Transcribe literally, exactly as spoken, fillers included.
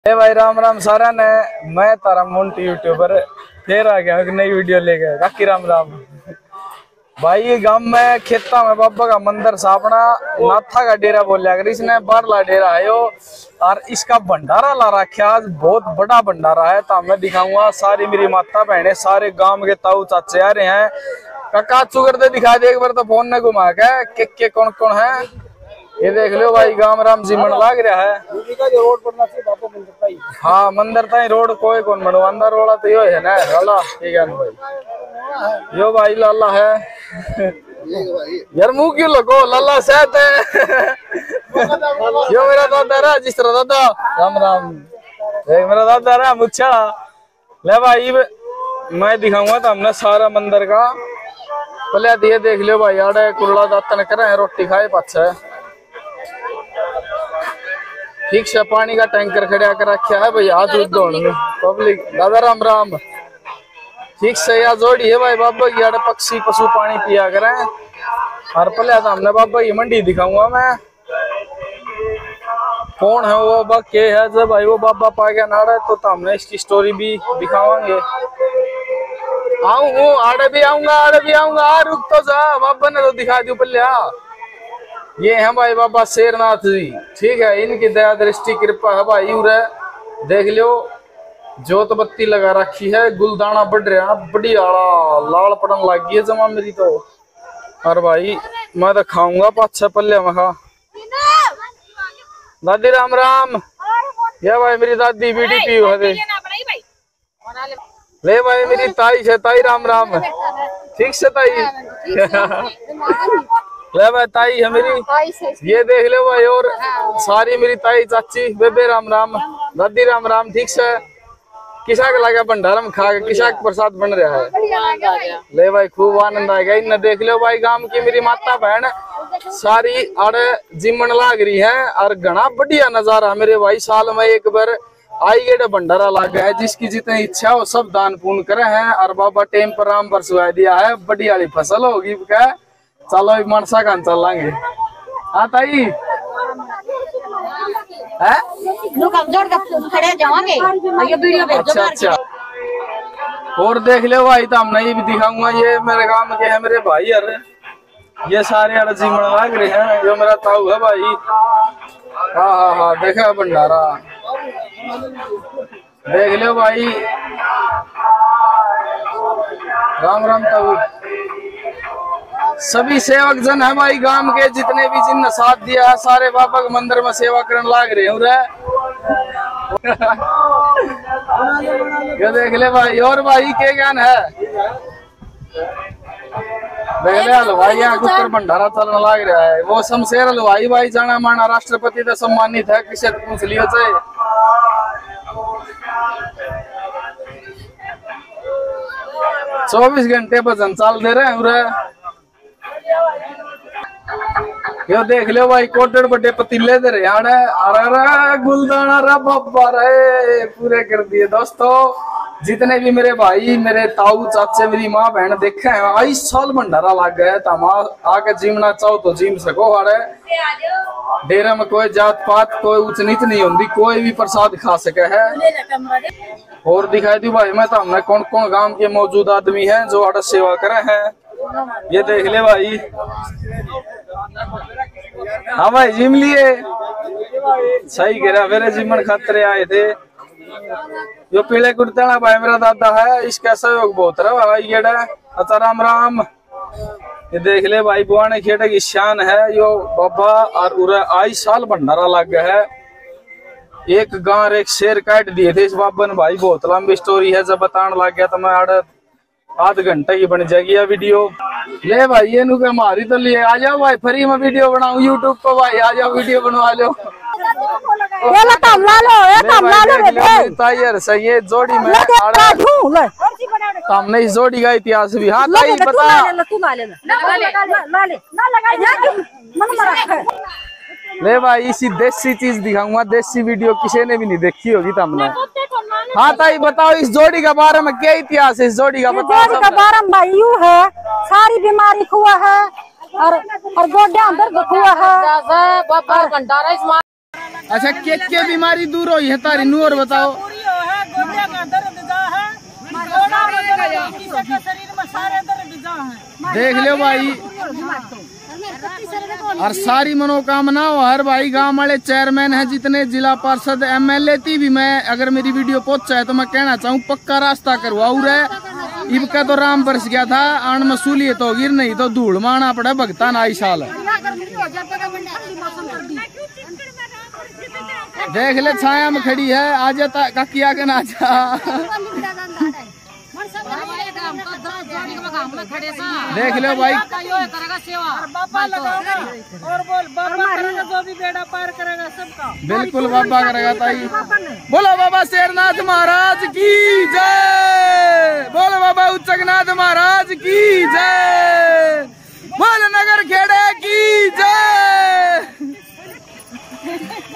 ए भाई राम राम सारा ने। मैं तारा मोंटी यूट्यूबर फिर आ गया एक नई वीडियो लेके। बाकी राम राम भाई। ये गांव में खेता में बाबा का मंदिर सापना नाथा का डेरा बोलिया कर इसने बारला डेरा है यो। और इसका भंडारा ला रखा आज बहुत बड़ा भंडारा है। तो मैं दिखाऊंगा सारी मेरी माता बहने सारे गांव के ताऊ चाचे आ रहे हैं। काका चुकर दे दिखा दे एक बार तो फोन ने घुमा के के, के कौन कौन है ये देख लो भाई। गांव राम जी मन लाग रहा है। हाँ मंदिर ताई रोड कोई कौन बनवांदा रोड़ा तो यो है ना लाला। ठीक है भाई यो भाई लाला है यार मुंह क्यों लगो लाला सहत है। यो मेरा दादा रहा जिस तरह दादा राम राम देख मेरा दादा रहा मुच्छा। ले भाई मैं दिखाऊंगा तो हमने सारा मंदिर का पहले दिए देख लियो भाई। आड़े कुल्ला दातन करे रोटी खाए पाछे ठीक से पानी का टैंकर खड़ा कर रखा है भाई। हाथ धोने में पब्लिक दादा राम राम ठीक से या जोड़ी है भाई। बाबा की आड़े पक्षी पशु पानी पिया करें। और पहले तो हमने बाबा की मंडी दिखाऊंगा मैं कौन है वो बाबा के है। जब भाई वो बाबा पा गया नाड़ा तो, तो हमने इसकी स्टोरी भी दिखावांगे। आऊँ आड़े भी आऊंगा आड़े भी आऊंगा रुक तो जा बाबा ने तो दिखा दू पहले। ये है भाई बाबा शेरनाथ जी ठीक है। इनकी दया दृष्टि कृपा है भाई। उरे देख लो जोत बत्ती लगा रखी है। गुलदाना बढ़ रहा बड़ी आला लाल पड़न लग गई है जमा मेरी तो। और भाई मैं तो खाऊंगा पाँच पल्ले में खा। दादी राम राम। ये भाई मेरी दादी बीड़ी पी है दे। ले भाई मेरी ताई है ताई राम राम ठीक से ताई। ले भाई ताई है मेरी ये देख ले भाई। और सारी मेरी ताई चाची बेबे राम राम दादी राम राम ठीक से। किसा के लगा भंडारा में खा के किसा के प्रसाद बन रहा है। ले भाई खूब आनंद आएगा। इन देख लो भाई गांव की मेरी माता बहन सारी आड़े जिमन लाग रही है। और घना बढ़िया नजारा मेरे भाई। साल में एक बार आई गेट भंडारा लाग है। जिसकी जितनी इच्छा हो सब दान पुण्य करे हैं। और बाबा टेम पर राम बरसवा दिया है बढ़िया वाली फसल होगी क्या। चलो मनसा कान चलेंगे। हाँ ताई है अच्छा अच्छा। और देख ले भाई तो हम नहीं भी दिखाऊंगा। ये मेरे गांव के है मेरे भाई अरे ये सारे अड़ जीवन लाग रहे हैं। जो मेरा ताऊ है भाई। हाँ हाँ हाँ देखा भंडारा देख लो भाई। राम राम ताऊ सभी सेवक जन है भाई। गांव के जितने भी जिन साथ दिया है सारे बाबा के मंदिर में सेवा करने लाग रहे हैं। ये देख ले भाई। और भाई के ज्ञान है देख ले हलवाई यहाँ कुकर भंडारा चलने लाग रहा है। वो शमशेर हलवाई भाई जाना माना राष्ट्रपति से सम्मानित है। किसे पूछ लियो चाहे चौबीस घंटे भजन चाल दे रहे हैं। यो देख लो भाई कोटड़ बड़े पतीले दे रहे अरे गुलदाना रा बाबा रे पूरे कर दिए। दोस्तों जितने भी मेरे भाई मेरे ताऊ चाचे मेरी माँ बहन देखे हैं आई साल भंडारा लग गया। तो हम आके जीवना चाहो तो जीम सको। अरे डेरे में कोई जात पात कोई उच्च नीच नहीं होती। कोई भी प्रसाद खा सके है। और दिखाई दी भाई मैं तो हमने कौन कौन गांव के मौजूद आदमी हैं जो आड़ा सेवा करे हैं। ये देख ले भाई। हाँ भाई जिम लिए सही कह रहा मेरे जिमन खतरे आए थे। यो पीले कुर्ते ना भाई मेरा दादा है। इसका सहयोग बहुत रहा भाई गेड़ा। अच्छा राम राम। ये देख ले भाई बुआने खेड़े की शान है यो बाबा। और उरे आई साल भंडारा लग गया है। एक गांव एक शेर काट दिए थे इस बाबा ने भाई। बहुत लंबी स्टोरी है जब बताने लग गया तो मैं आड़ आध घंटे की बन जाएगी ये वीडियो। ले भाई ये नु के मारी तो लिए आ जाओ भाई फ्री में वीडियो बनाऊं यूट्यूब पर भाई। आ जाओ वीडियो बनवा लो। ये ला काम ला लो ये काम ला लो तायर सही है जोड़ी में हमने इस जोड़ी का इतिहास भी। हाँ ताई बता ले भाई इसी देसी चीज दिखाऊंगा। देसी वीडियो किसी ने भी नहीं देखी होगी तो हमने। हाँ ताई बताओ इस जोड़ी के बारे में क्या इतिहास है। इस जोड़ी का बताओ। जोड़ी के बारे में भाई यूं है सारी बीमारी हुआ है और और गोड्या अंदर हुआ है। अच्छा के के बीमारी दूर हुई है तारी नू और बताओ। पूरी हो है, गोड्या का दर्द जा है, गोड़ा में दर्द, किसी के शरीर में सारे दर्द जा है। देख लो भाई, और सारी मनोकामना हर भाई गांव वाले चेयरमैन है जितने जिला पार्षद एमएलए थी भी मैं अगर मेरी वीडियो पहुंचा है तो मैं कहना चाहूँ पक्का रास्ता करवाऊ रे। इबका तो राम बरस गया था आन मसूलियत होगी, नहीं तो धूल माना पड़ा भगता ना आई साल। देख ले छाया में खड़ी है, आ जाता काकिया के नाचा। देख लो भाई, बाबा लगाओगा और बोल बाबा करेगा, जो भी बेड़ा पार करेगा सबका। बिल्कुल बाबा करेगा ताई। बोलो बाबा शेरनाथ महाराज की जय, बोलो बाबा उच्चकनाथ महाराज की जय, बोल नगर खेड़े की जय।